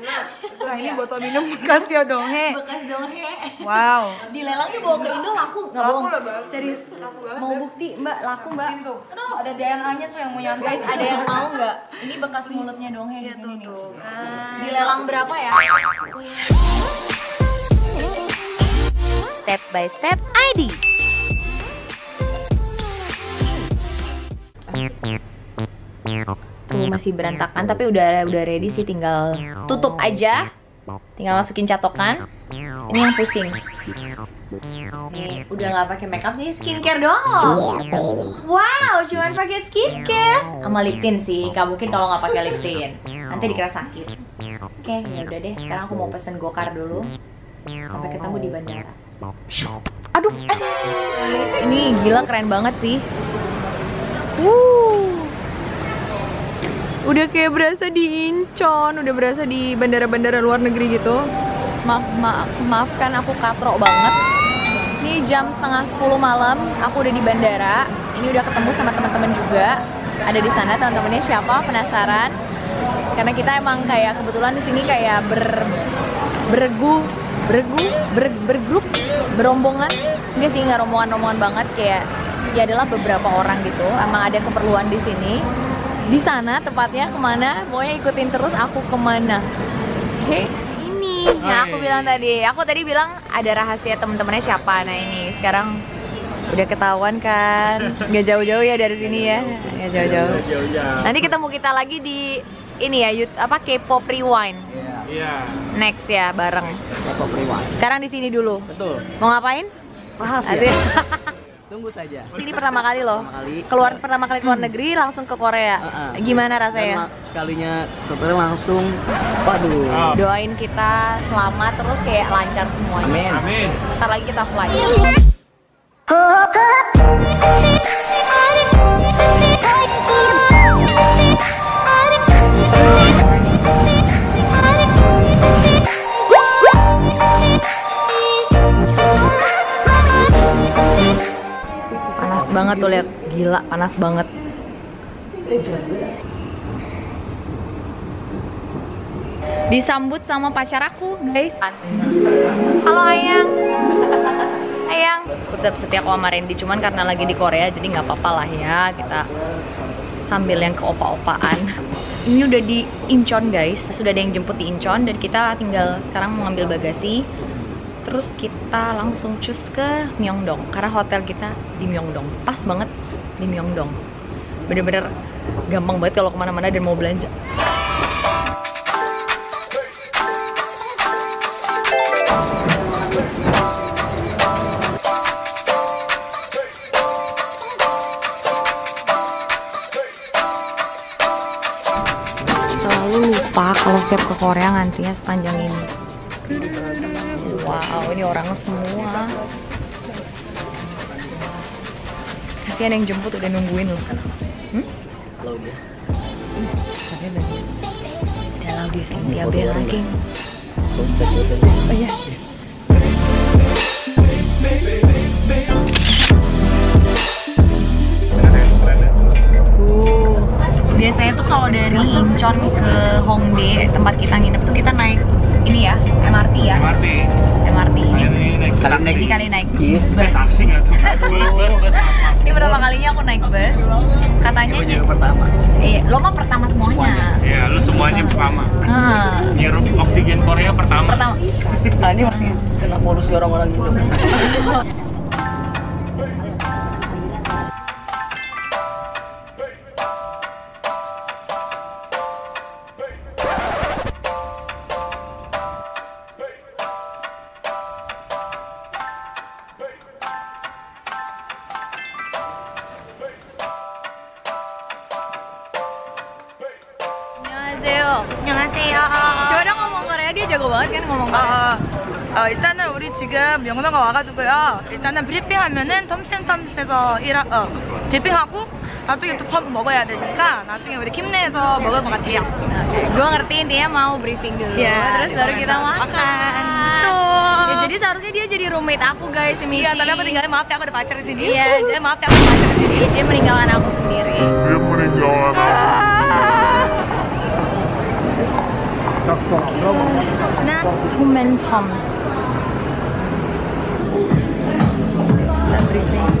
Nah ini botol minum bekas ya Donghae. Bekas Donghae. Wow. Dilelangnya bawa ke Indo laku, nggak Laku bohong. loh, Bang. Serius. Laku banget, Mau Beb. bukti Mbak, laku Mbak. Ini tuh. Ada DNA-nya tuh yang mau nyampe. Guys, ada yang mau nggak? Ini bekas mulutnya Donghae di Iya sini tuh nih. tuh kan. Dilelang berapa ya? Step by Step ID. Tuh masih berantakan tapi udah ready sih, tinggal tutup aja. Tinggal masukin catokan. Ini yang pusing. Nih, udah nggak pakai makeup nih, skincare doang loh. Wow, cuman pakai skincare sama lip tint sih. Nggak mungkin kalau nggak pakai lip tint. Nanti dikira sakit. Oke, ya udah deh. Sekarang aku mau pesen gokar dulu. Sampai ketemu di bandara. Aduh, ini gila keren banget sih. Udah kayak berasa di Incheon, udah berasa di bandara-bandara luar negeri gitu. Maafkan aku katrok banget. Ini jam setengah 10 malam, aku udah di bandara. Ini udah ketemu sama teman-teman juga. Ada di sana teman-temannya siapa? Penasaran? Karena kita emang kayak kebetulan di sini kayak bergrup, berombongan. Enggak sih, nggak rombongan-rombongan banget, kayak ya adalah beberapa orang gitu. Emang ada keperluan di sini. Di sana tepatnya kemana? Pokoknya ikutin terus aku kemana. Oke, ini yang aku bilang tadi. Aku tadi bilang ada rahasia temen-temennya siapa. Nah ini sekarang udah ketahuan kan. Nggak jauh-jauh ya dari sini ya. Nggak jauh-jauh. Nanti ketemu kita lagi di ini ya, K-pop Rewind. Iya. Next ya bareng. K-pop Rewind. Sekarang di sini dulu. Betul. Mau ngapain? Rahasia. Asik. Tunggu saja. Ini pertama kali loh. Pertama kali keluar negeri langsung ke Korea. Gimana rasanya? Sekalinya ke Korea langsung. Waduh. Doain kita selamat terus kayak lancar semuanya. Amin. Amin. Ntar lagi kita flight. Panas banget tuh, lihat, gila panas banget. Disambut sama pacar aku, guys. Halo Ayang. Ayang. Aku tetap setia sama Randy, cuman karena lagi di Korea jadi nggak apa-apa lah ya, kita sambil yang ke opa-opaan. Ini udah di Incheon guys, sudah ada yang jemput di Incheon dan kita tinggal sekarang mengambil bagasi. Terus kita langsung cus ke Myeongdong karena hotel kita di Myeongdong, pas banget di Myeongdong. Bener-bener gampang banget kalau kemana-mana dan mau belanja. Selalu lupa kalau setiap ke Korea ngantrinya sepanjang ini. Wow, ini orang semua. Kasihan yang jemput udah nungguin loh. Laudia. Ada Laudia Cynthia Bella King. Oh iya. Biasanya tuh kalau dari Incheon ke Hongdae, tempat kita nginep tuh kita naik ini ya, MRT ya. MRT ini. Kali naik bus. Taksi nggak tuh? Bus. Ini pertama kalinya aku naik bus. Katanya Gue juga pertama. iya, lo mah pertama semuanya. Iya, lu semuanya pertama. Ngirup oksigen Korea pertama. Nah ini masih kena polusi orang-orang gitu. 안녕하세요. coba dong ngomong Korea, dia jago banget kan ngomong Korea. 일단은 우리 지금 명동가 와가지고요. 일단은 브리핑하면은 텀센텀스에서 브리핑하고 나중에 또 밥 먹어야 되니까 나중에 우리 킴내에서 먹을 것 같아요. Gue ngerti intinya mau briefing dulu, terus baru kita makan. Ya, jadi seharusnya dia jadi roommate aku guys, si Michi. Iya, tapi aku tinggalin, maaf ya, aku ada pacar di sini. Iya, jadi maaf ya, aku ada pacar di sini. Dia meninggalkan aku sendiri. Nah, Human Toms. Briefing.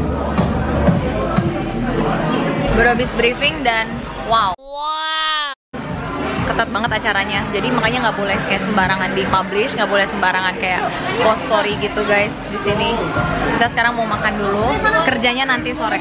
Baru habis briefing dan wow. Ketat banget acaranya, jadi makanya nggak boleh kayak sembarangan di publish, nggak boleh sembarangan kayak post story gitu guys di sini. Kita sekarang mau makan dulu, kerjanya nanti sore.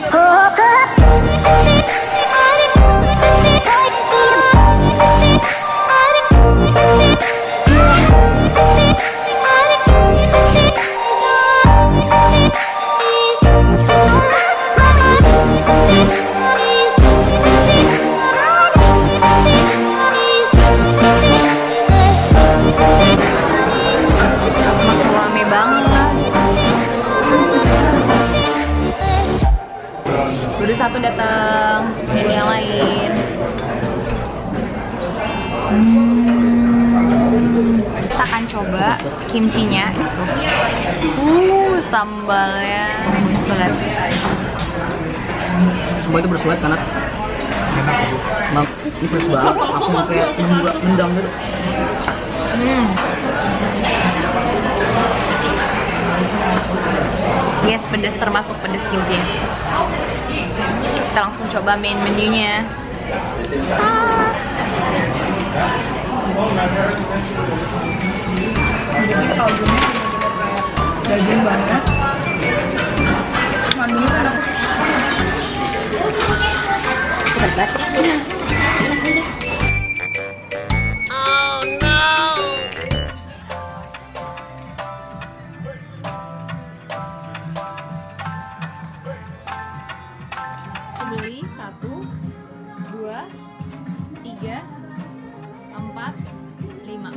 Baru satu datang, tunggu yang lain. Kita akan coba kimchinya itu. Sambalnya. Lihat. Sumpah itu bersuat karena Bang, ini pedas banget. Aku mau kayak nendang gitu. Yes, pedas, termasuk pedas kimchi. Kita langsung coba main menunya. Daging banget. Mandunya enak. Beli 1, 2, 3, 4, 5.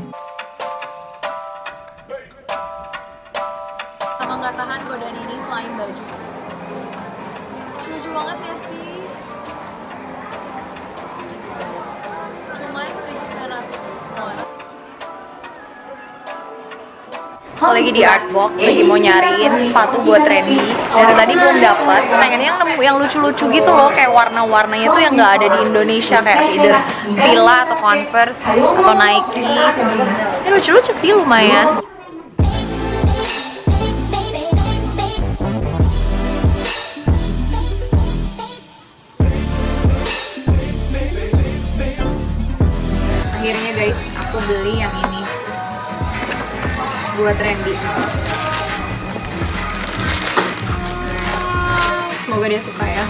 Sama nggak tahan godaan ini selain baju. Lucu banget ya sih. Cuma 1.900. Lagi di Artbox, lagi mau nyariin sepatu buat Randy. Dari tadi belum dapat. Pengennya yang nemu yang lucu-lucu gitu loh, kayak warna-warnanya tuh yang nggak ada di Indonesia, kayak either Fila atau Converse atau Nike. Ini lucu-lucu sih lumayan. Akhirnya guys, aku beli yang ini buat Randy. Semoga dia suka ya.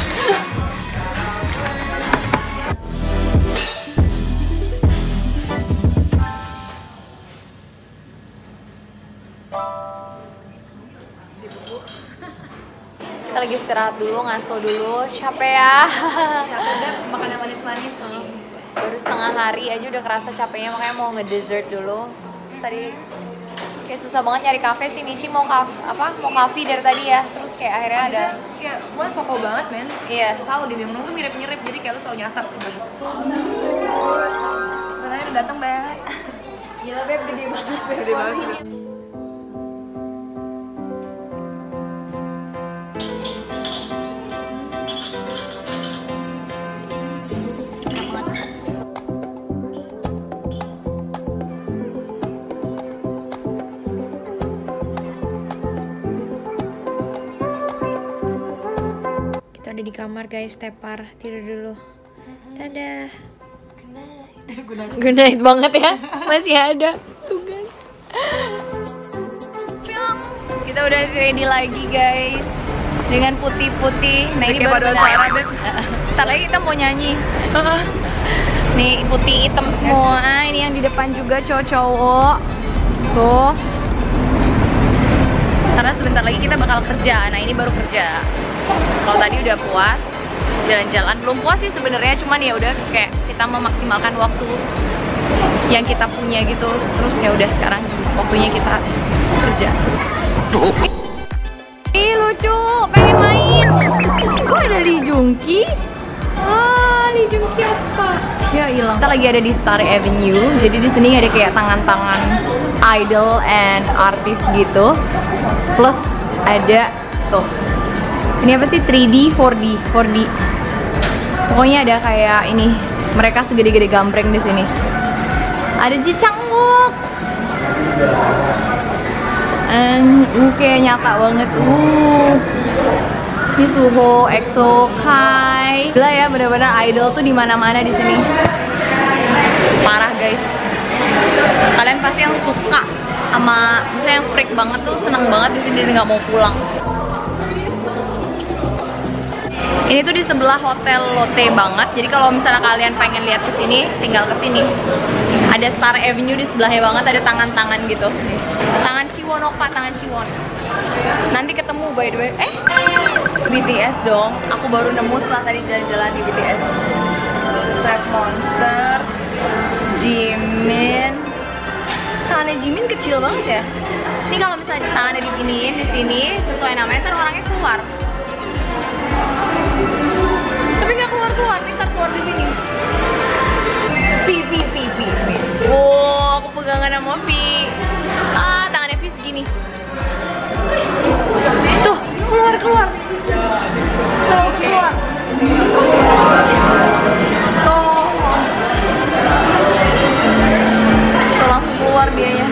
Kita lagi istirahat dulu, ngaso dulu, capek ya. Capek deh makan yang manis-manis. Baru setengah hari aja udah kerasa capeknya, makanya mau nge-dessert dulu. Terus tadi kayak susah banget nyari kafe sih. Michi mau kafe dari tadi ya, terus kayak akhirnya ada Kayak semuanya toko banget men. iya. Selalu di Bengkulu tuh mirip-mirip, jadi kayak lu selalu nyasar gitu. Pesanannya udah dateng, Mbak. Gila Beb, gede banget Beb. Gede banget sih. Kita udah di kamar guys, tepar, tidur dulu. Dadah. Good night banget ya, masih ada. Tuh guys. Kita udah ready lagi guys, dengan putih-putih. Nah ini baru suara Beb. Ntar lagi kita mau nyanyi. Nih putih hitam semua. Ini yang di depan juga cowok-cowok. Tuh. Karena sebentar lagi kita bakal kerja. Nah ini baru kerja. Kalau tadi udah puas, jalan-jalan belum puas sih sebenarnya, cuman ya udah kayak kita memaksimalkan waktu yang kita punya gitu. Terus ya udah sekarang waktunya kita kerja. Ih lucu, pengen main. Kok ada Lee Jungki? Lee Jungki apa? Ya hilang. Kita lagi ada di Star Avenue. Jadi di sini ada kayak tangan-tangan idol and artis gitu. Plus ada tuh. Ini apa sih? 3D, 4D. Pokoknya ada kayak ini. Mereka segede-gede gambreng di sini. Ada Ji-Chang-wook. Kayak nyata banget. Ini Suho, EXO, Kai. Gila ya, bener-bener idol tuh di mana-mana di sini. Parah guys. Kalian pasti yang suka sama, misalnya yang freak banget tuh seneng banget di sini dan nggak mau pulang. Ini tuh di sebelah Hotel Lotte banget. Jadi kalau misalnya kalian pengen lihat ke sini, tinggal ke sini. Ada Star Avenue di sebelahnya banget, ada tangan-tangan gitu. Tangan Siwon Oppa, tangan Siwon. Nanti ketemu by the way. BTS dong. Aku baru nemu setelah tadi jalan-jalan di BTS. Trap Monster, Jimin. Tangannya Jimin kecil banget ya. Ini kalau misalnya tangannya diginiin di sini sesuai namanya, ntar orangnya keluar. Tapi nggak keluar-keluar, ntar keluar di sini. Pi. Wow, aku pegangan sama Pi. Tangannya Pi segini. Tuh, keluar. Tuh, langsung keluar. Tuh, langsung keluar dianya.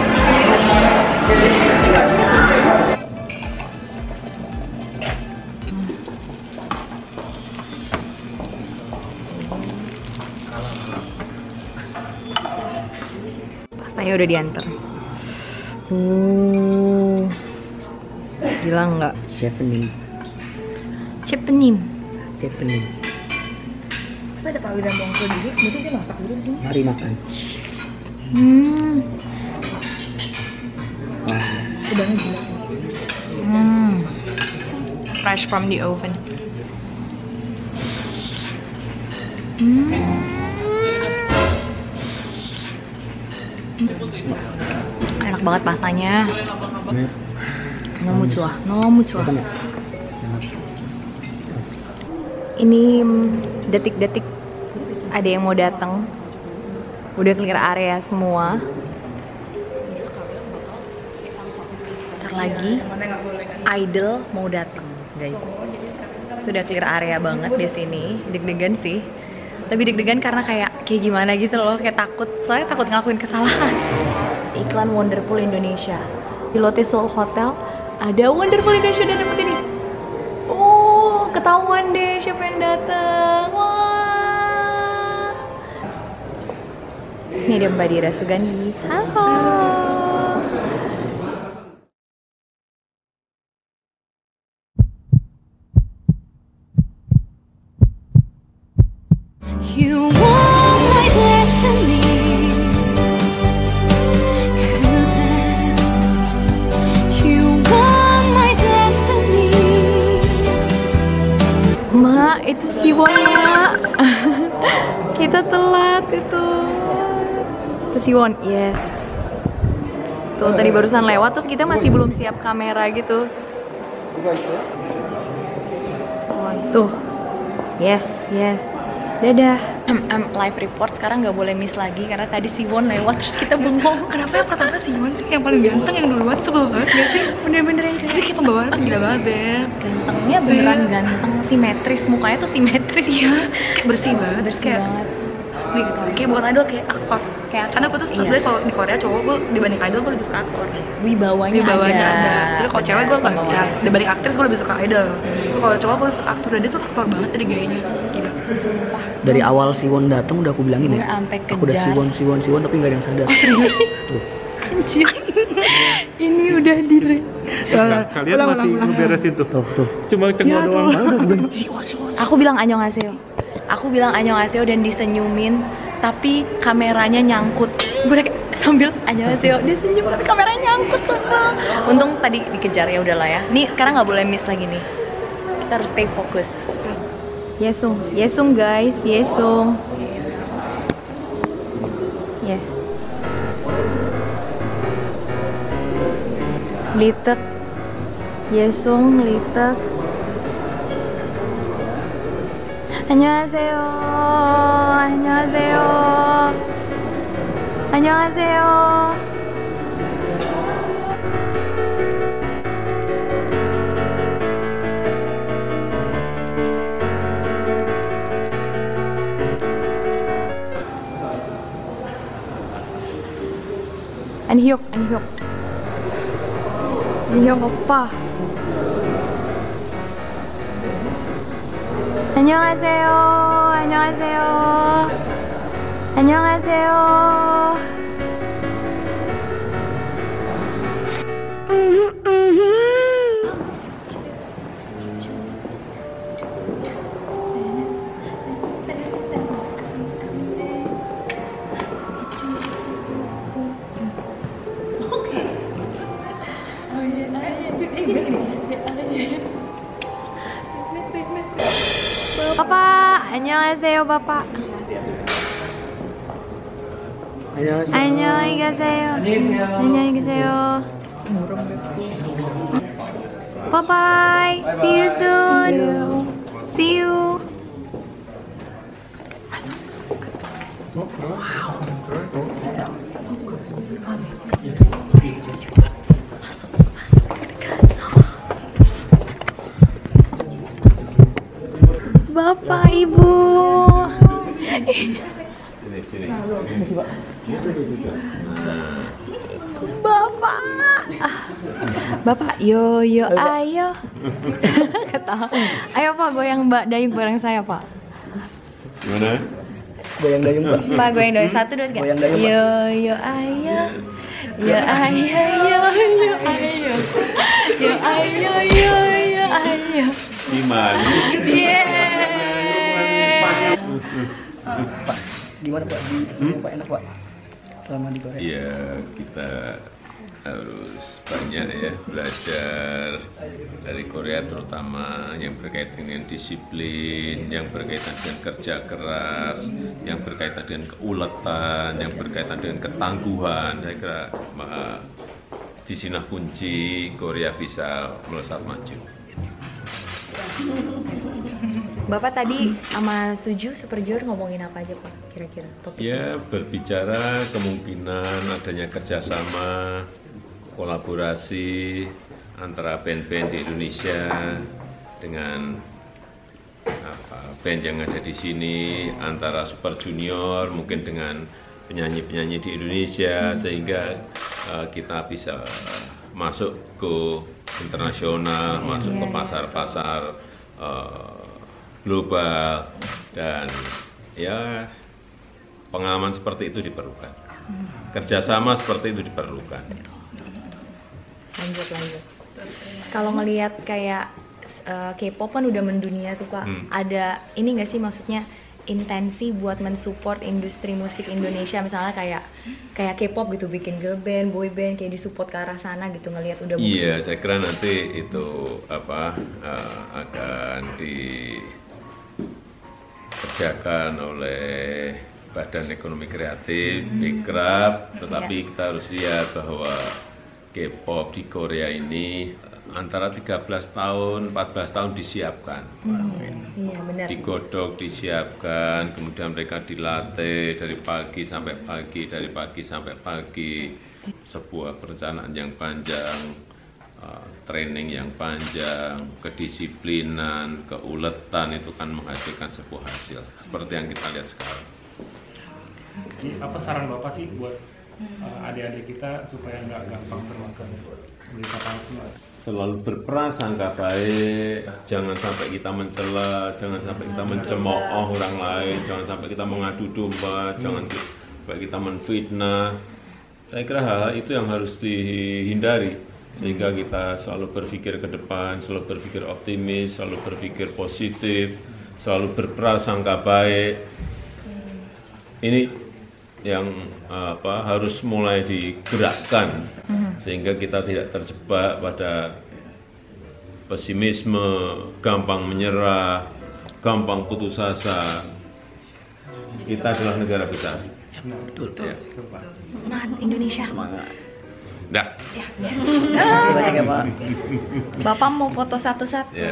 Pastanya udah diantar. Gila nggak? Chevening. Apa ada Pak Widan Bongso dulu? Berarti dia masak dulu di sini. Mari makan. Udangnya gila. Fresh from the oven. Enak banget pastanya. Nomu cuah. Ini detik-detik ada yang mau datang. Udah clear area semua. Ntar lagi idol mau datang, guys. Itu udah clear area banget di sini. Deg-degan sih. Lebih deg-degan karena kayak gimana gitu loh, kayak takut. Soalnya takut ngelakuin kesalahan. Iklan Wonderful Indonesia di Lotte Seoul Hotel. Ada Wonderful Indonesia dan dapet ini. Oh, ketahuan deh siapa yang datang. Wah. Ini ada Mbak Dira Sugandi. Halo. You are my destiny. Itu Siwon ya. Kita telat itu. Itu Siwon, yes. Tuh tadi barusan lewat, terus kita masih belum siap kamera gitu. Tuh, yes. Dadah. Live report sekarang nggak boleh miss lagi karena tadi Siwon lewat terus kita bengong. Kenapa yang pertama Siwon sih yang paling ganteng yang duluan? Sebel banget gak sih? Bener-bener yang kayak pembawaannya tuh gila banget, Beb. Gantengnya beneran ganteng, simetris, mukanya tuh simetris. Iya, kayak bersih banget. Bersih banget. Kayak bukan idol, kayak aktor. Karena aku tuh sebenernya kalau di Korea cowok gue dibanding idol gue lebih suka aktor. Wibawanya ada. Jadi kalau cewek gue ya, dibanding aktris gue lebih suka idol. Kalau cowok gue lebih suka aktor, dan dia tuh aktor banget dari gayanya. Gila. Sumpah. Dari awal Siwon datang udah aku bilangin ya. Aku udah Siwon tapi nggak ada yang sadar. Tuh. Anjir. Ini udah delay. Kalian masih ngeberesin tuh. Cuma cengol doang. Aku bilang annyeonghaseyo dan disenyumin, tapi kameranya nyangkut. Gue kayak sambil annyeonghaseyo, dia senyum tapi kameranya nyangkut sumpah. Untung tadi dikejar, ya udahlah ya. Nih sekarang nggak boleh miss lagi nih. Kita harus stay fokus. Yesung guys, Yesung. Yes. Litek. Yesung, Litek. 안녕하세요. Anhyuk. Anhyuk opa. 안녕하세요. Bapak, 안녕하세요, Bapak. 안녕히 가세요. Bye bye. See you soon. See you. Bapak, Ibu. Sini. Bapak, yo ayo. Ketawa. Ayo Pak, goyang dayung bareng saya Pak. Gimana? Goyang dayung, Pak. Pak, goyang dayung 1, 2, 3. Goyang dayung, Pak. Yo ayo. Yo ayo. Gimana? Pak, gimana Pak? Pak enak Pak? Selama di Korea. Iya, kita harus banyak ya belajar dari Korea, terutama yang berkaitan dengan disiplin, yang berkaitan dengan kerja keras, yang berkaitan dengan keuletan, yang berkaitan dengan ketangguhan. Saya kira di sini kunci Korea bisa melesat maju. Bapak tadi sama Suju Super Junior ngomongin apa aja Pak kira-kira? Ya, berbicara kemungkinan adanya kerjasama, kolaborasi antara band-band di Indonesia dengan band yang ada di sini, antara Super Junior mungkin dengan penyanyi-penyanyi di Indonesia, sehingga kita bisa masuk ke internasional, masuk ke pasar-pasar global, dan ya pengalaman seperti itu diperlukan, kerjasama seperti itu diperlukan. Lanjut. Kalau ngelihat kayak K-pop kan udah mendunia tuh Pak, ada ini nggak sih maksudnya intensi buat mensupport industri musik Indonesia, misalnya kayak K-pop gitu, bikin girl band, boy band, kayak disupport ke arah sana gitu, ngelihat udah. Iya, saya kira nanti itu akan dikerjakan oleh Badan Ekonomi Kreatif, Bekraf, tetapi kita harus lihat bahwa K-pop di Korea ini antara 13 tahun, 14 tahun disiapkan. Iya, benar. Digodok, disiapkan, kemudian mereka dilatih dari pagi sampai pagi, dari pagi sampai pagi. Sebuah perencanaan yang panjang, training yang panjang, kedisiplinan, keuletan itu kan menghasilkan sebuah hasil seperti yang kita lihat sekarang. Apa saran Bapak sih buat adik-adik kita supaya nggak gampang termakan berita palsu? Selalu berprasangka baik, jangan sampai kita mencela, jangan sampai kita mencemooh orang lain, jangan sampai kita mengadu domba, jangan sampai kita menfitnah. Saya kira hal itu yang harus dihindari, sehingga kita selalu berpikir ke depan, selalu berpikir optimis, selalu berpikir positif, selalu berprasangka baik. Ini yang harus mulai digerakkan, sehingga kita tidak terjebak pada pesimisme, gampang menyerah, gampang putus asa. Kita adalah negara besar. Betul. Ya. Semangat Indonesia. Semangat. Dah. Selanjutnya Pak. Bapak mau foto satu-satu. Ya.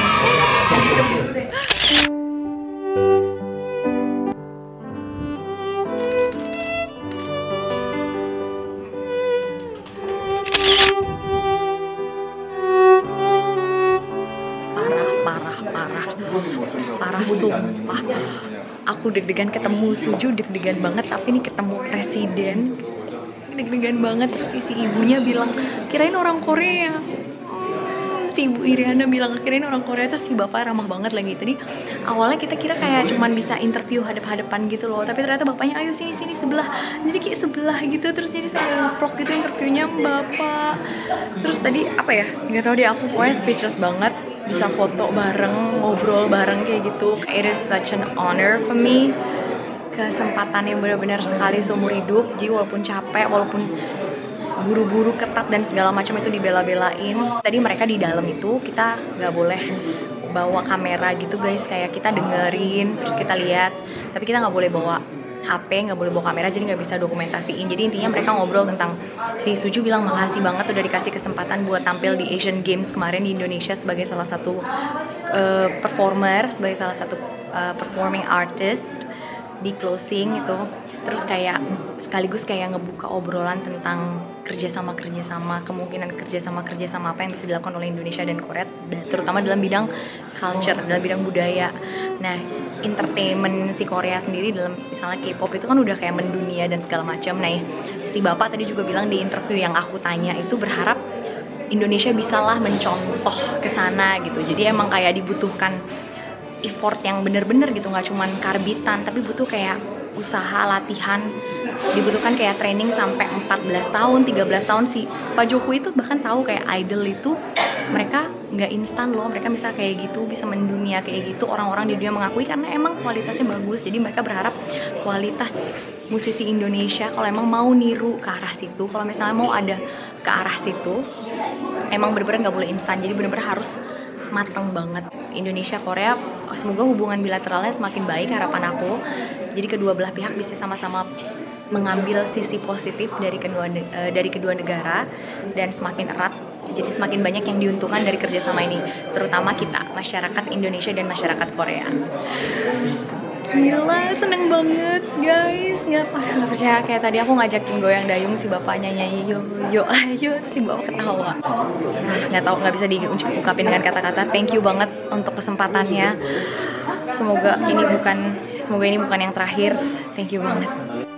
Parah sumpah. Aku deg-degan ketemu Suju, deg-degan banget, tapi ini ketemu presiden. deg-degan banget. Terus si ibunya bilang kirain orang Korea, si ibu Iriana bilang kirain orang Korea, terus si bapak ramah banget lagi. Tadi awalnya kita kira kayak cuman bisa interview hadap-hadapan gitu loh, tapi ternyata bapaknya ayo sini sebelah, jadi kayak sebelah gitu. Terus jadi saya vlog gitu interviewnya bapak. Terus tadi apa ya, nggak tahu deh, aku pokoknya speechless banget, bisa foto bareng, ngobrol bareng kayak gitu. It is such an honor for me, kesempatan yang benar-benar sekali seumur hidup. Jadi walaupun capek, walaupun buru-buru ketat dan segala macam itu dibela-belain. Tadi mereka di dalam itu kita nggak boleh bawa kamera gitu guys, kayak kita dengerin terus kita lihat, tapi kita nggak boleh bawa HP, nggak boleh bawa kamera, jadi nggak bisa dokumentasiin. Jadi intinya mereka ngobrol tentang, si Suju bilang makasih banget udah dikasih kesempatan buat tampil di Asian Games kemarin di Indonesia sebagai salah satu performer, sebagai salah satu performing artist di closing itu. Terus kayak sekaligus kayak ngebuka obrolan tentang kerjasama, kemungkinan kerjasama apa yang bisa dilakukan oleh Indonesia dan Korea, terutama dalam bidang culture, dalam bidang budaya. Nah, entertainment si Korea sendiri dalam misalnya K-pop itu kan udah kayak mendunia dan segala macam. Nah, si bapak tadi juga bilang di interview yang aku tanya itu, berharap Indonesia bisalah mencontoh ke sana gitu. Jadi emang kayak dibutuhkan effort yang bener-bener gitu, nggak cuman karbitan, tapi butuh kayak usaha, latihan, dibutuhkan kayak training sampai 14 tahun, 13 tahun. Si Pak Jokowi itu bahkan tahu kayak idol itu mereka nggak instan loh, mereka bisa kayak gitu, bisa mendunia kayak gitu, orang-orang di dunia mengakui karena emang kualitasnya bagus. Jadi mereka berharap kualitas musisi Indonesia kalau emang mau niru ke arah situ, kalau misalnya mau ada ke arah situ, emang bener-bener nggak boleh instan, jadi bener-bener harus mateng banget. Indonesia Korea, semoga hubungan bilateralnya semakin baik, harapan aku. Jadi kedua belah pihak bisa sama-sama mengambil sisi positif dari kedua negara dan semakin erat. Jadi semakin banyak yang diuntungkan dari kerjasama ini, terutama kita, masyarakat Indonesia dan masyarakat Korea. Gila, seneng banget guys. Nggak percaya, kayak tadi aku ngajakin goyang dayung, si bapaknya nyanyi yo ayo, si bapak ketawa. Nggak bisa diungkapin dengan kata-kata. Thank you banget untuk kesempatannya. Semoga ini bukan yang terakhir. Thank you banget.